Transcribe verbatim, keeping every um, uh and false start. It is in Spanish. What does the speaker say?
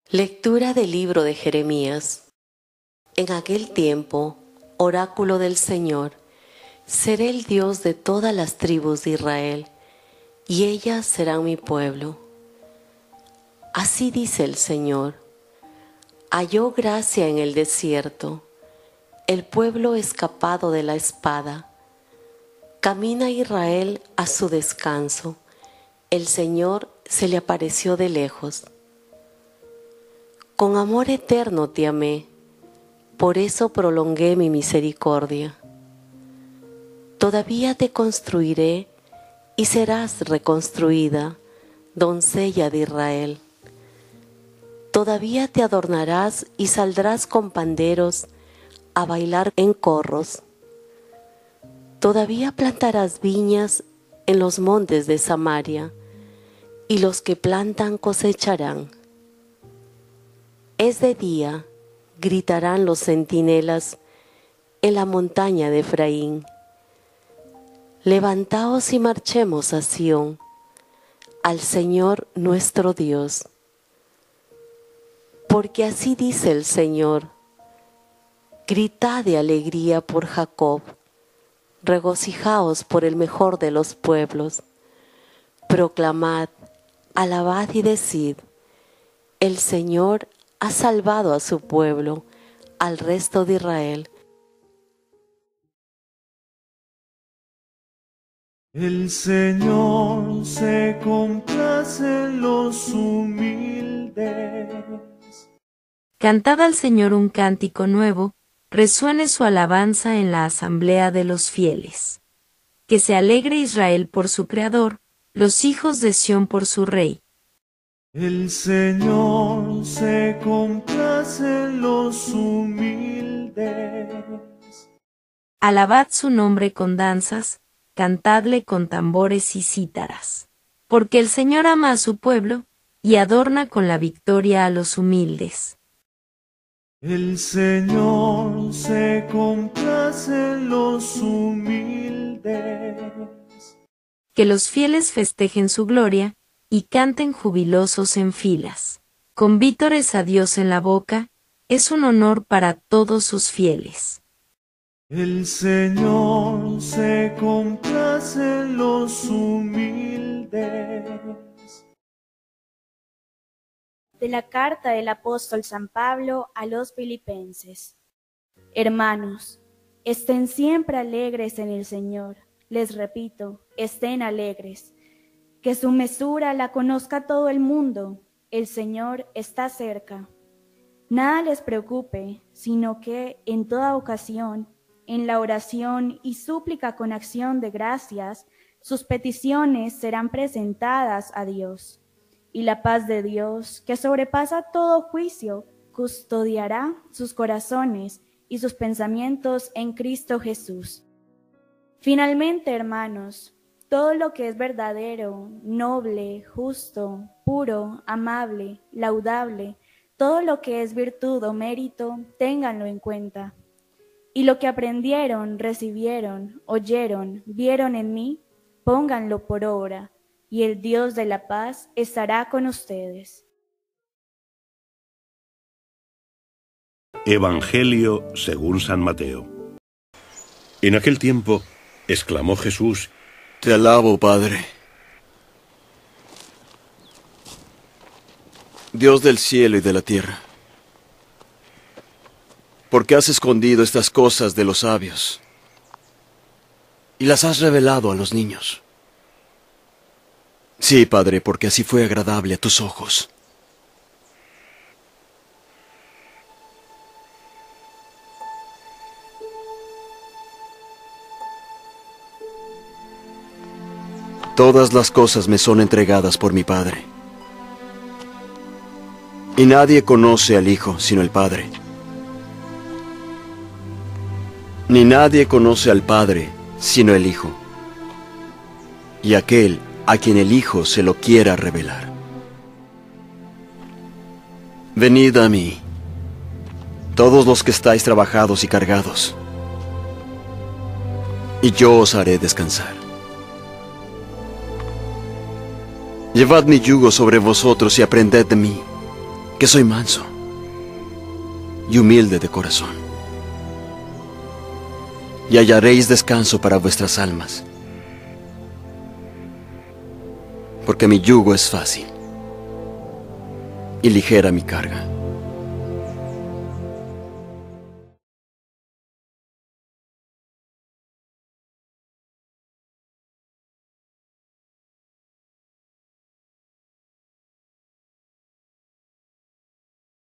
Lectura del libro de Jeremías. En aquel tiempo, oráculo del Señor, seré el Dios de todas las tribus de Israel, y ellas serán mi pueblo. Así dice el Señor: halló gracia en el desierto, el pueblo escapado de la espada. Camina Israel a su descanso, el Señor se le apareció de lejos. Con amor eterno te amé, por eso prolongué mi misericordia. Todavía te construiré y serás reconstruida, doncella de Israel. Todavía te adornarás y saldrás con panderos a bailar en corros. Todavía plantarás viñas en los montes de Samaria, y los que plantan cosecharán. Es de día, gritarán los centinelas en la montaña de Efraín. Levantaos y marchemos a Sión, al Señor nuestro Dios. Porque así dice el Señor: gritad de alegría por Jacob, regocijaos por el mejor de los pueblos. Proclamad, alabad y decid: el Señor ha salvado a su pueblo, al resto de Israel. El Señor se complace en los humildes. Cantad al Señor un cántico nuevo, resuene su alabanza en la asamblea de los fieles. Que se alegre Israel por su Creador, los hijos de Sión por su Rey. El Señor se complace en los humildes. Alabad su nombre con danzas, cantadle con tambores y cítaras. Porque el Señor ama a su pueblo, y adorna con la victoria a los humildes. El Señor se complace en los humildes. Que los fieles festejen su gloria, y canten jubilosos en filas. Con vítores a Dios en la boca, es un honor para todos sus fieles. El Señor se complace en los humildes. De la carta del apóstol San Pablo a los Filipenses. Hermanos, estén siempre alegres en el Señor. Les repito, estén alegres. Que su mesura la conozca todo el mundo. El Señor está cerca. Nada les preocupe, sino que en toda ocasión, en la oración y súplica con acción de gracias, sus peticiones serán presentadas a Dios. Y la paz de Dios, que sobrepasa todo juicio, custodiará sus corazones y sus pensamientos en Cristo Jesús. Finalmente, hermanos, todo lo que es verdadero, noble, justo, puro, amable, laudable, todo lo que es virtud o mérito, ténganlo en cuenta. Y lo que aprendieron, recibieron, oyeron, vieron en mí, pónganlo por obra, y el Dios de la paz estará con ustedes. Evangelio según San Mateo. En aquel tiempo, exclamó Jesús: Te alabo, Padre, Dios del cielo y de la tierra, porque has escondido estas cosas de los sabios y las has revelado a los niños. Sí, Padre, porque así fue agradable a tus ojos. Todas las cosas me son entregadas por mi Padre, y nadie conoce al Hijo sino el Padre, ni nadie conoce al Padre sino el Hijo, y aquel a quien el Hijo se lo quiera revelar. Venid a mí, todos los que estáis trabajados y cargados, y yo os haré descansar. Llevad mi yugo sobre vosotros y aprended de mí, que soy manso y humilde de corazón, y hallaréis descanso para vuestras almas, porque mi yugo es fácil y ligera mi carga.